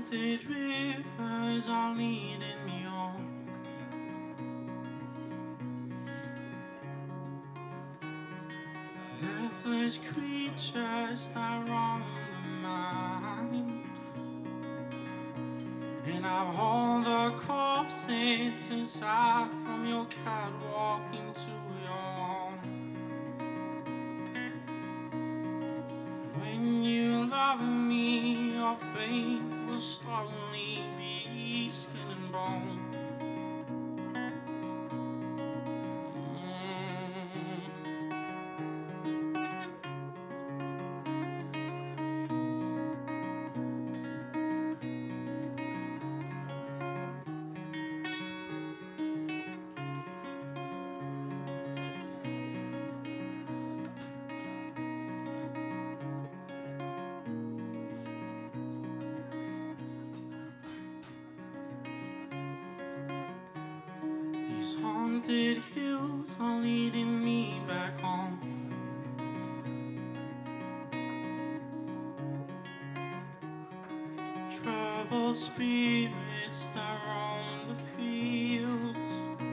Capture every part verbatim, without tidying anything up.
haunted rivers are leading me on. Deathless creatures that roam the mind, and I've hauled the corpses inside from your catwalk into your home. When you love me, your fate will slowly be skin and bone. These haunted hills are leading me back home. Troubled spirits that roam the fields,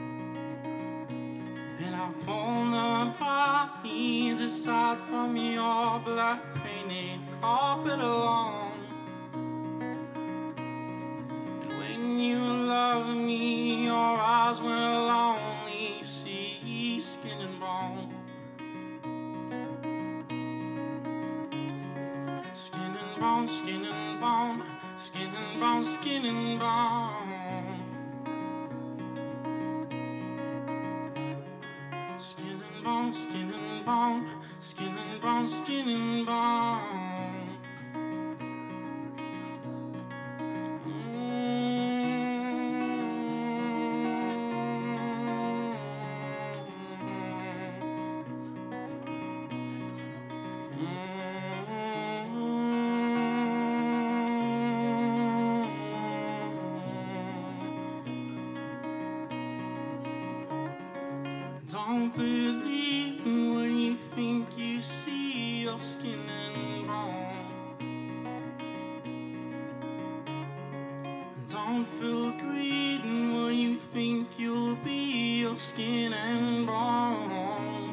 and I pull the bodies aside from your black painted carpet alone. And when you love me, your eyes will only see skin and bone. Skin and bone, skin and bone, skin and bone, skin and bone. Skin and bone, skin and bone, skin and bone, skin and bone. Don't believe when you think you see your skin and bone. Don't feel greed when you think you'll be your skin and bone.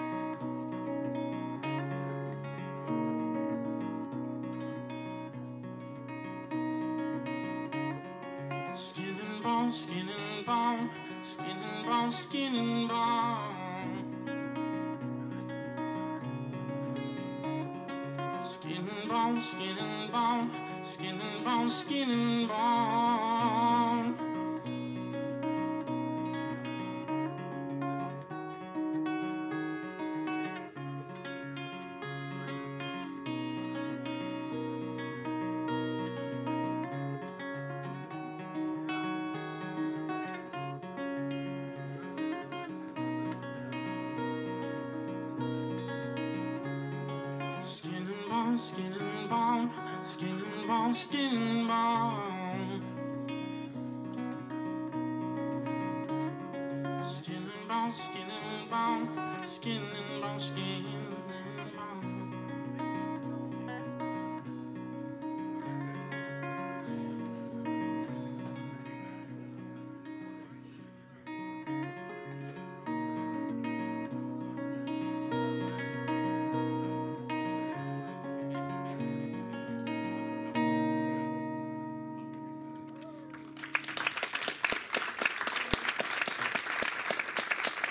Skin and bone, skin and bone, skin and bone, skin and bone. Skin and bone, skin and bone, skin and bone, skin and bone. Skin and bone, skin and bone, skin and bone, skin and bone. Skin and bone, skin and bone, skin and bone, skin and bone.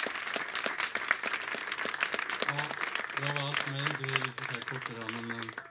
Ja, det var allt för mig. Det är lite så här kortare, men